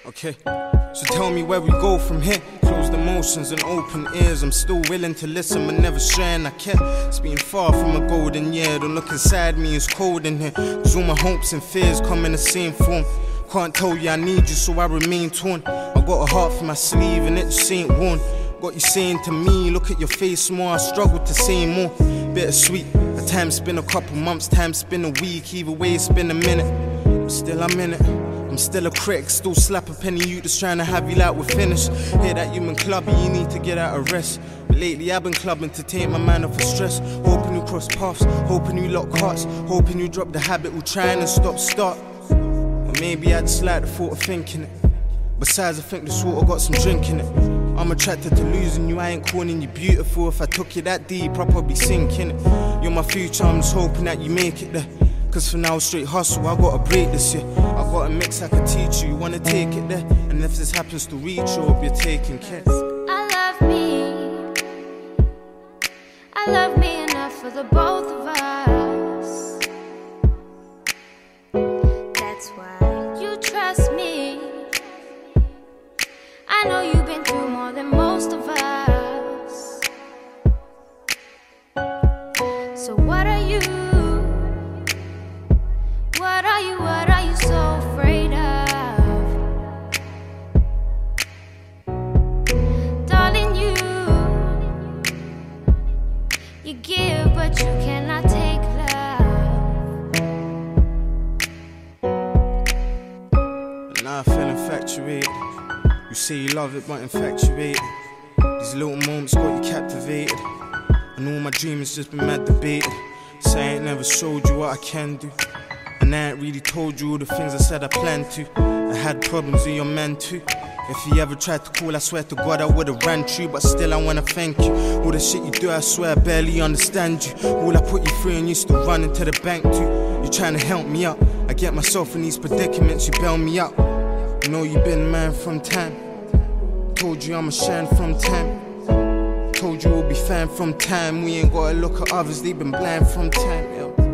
Okay, so tell me where we go from here. Closed emotions and open ears. I'm still willing to listen but never sharing I care. It's been far from a golden year. Don't look inside me, it's cold in here. Cause all my hopes and fears come in the same form. Can't tell you I need you, so I remain torn. I got a heart for my sleeve and it just ain't worn. Got you saying to me, look at your face more. I struggle to say more. Bittersweet. At times been a couple months, times been a week. Either way it's been a minute, but still I'm in it. I'm still a critic, still slap a penny you just trying to have you like we're finished. Hear that you been clubbing, you need to get out of rest. But lately I've been clubbing to take my mind off of stress. Hoping you cross paths, hoping you lock hearts, hoping you drop the habit we're trying to start. Or maybe I just like the thought of thinking it. Besides I think this water got some drink in it. I'm attracted to losing you, I ain't calling you beautiful. If I took you that deep, I'd probably sink in it. You're my future, I'm just hoping that you make it there. Cause for now, straight hustle, I gotta break this year. I got a mix I can teach you, wanna take it there. And if this happens to reach you, hope you're taking care. I love me enough for the both of us. That's why you trust me. I know you've been through more than most of us. So what are you? What are you so afraid of? Darling, you give, but you cannot take love. And now I feel infatuated. You say you love it, but infatuated. These little moments got you captivated. And all my dreams just been mad debated. Say I ain't never showed you what I can do. And I ain't really told you all the things I said I planned to. I had problems with your man too. If he ever tried to call, I swear to God I would've ran through. But still I wanna thank you. All the shit you do, I swear I barely understand you. All I put you through and you still run into the bank too. You trying to help me out. I get myself in these predicaments, you bail me out. You know you been man from time. Told you I'ma shine from time. Told you we'll be fine from time. We ain't gotta look at others, they been blind from time, yo.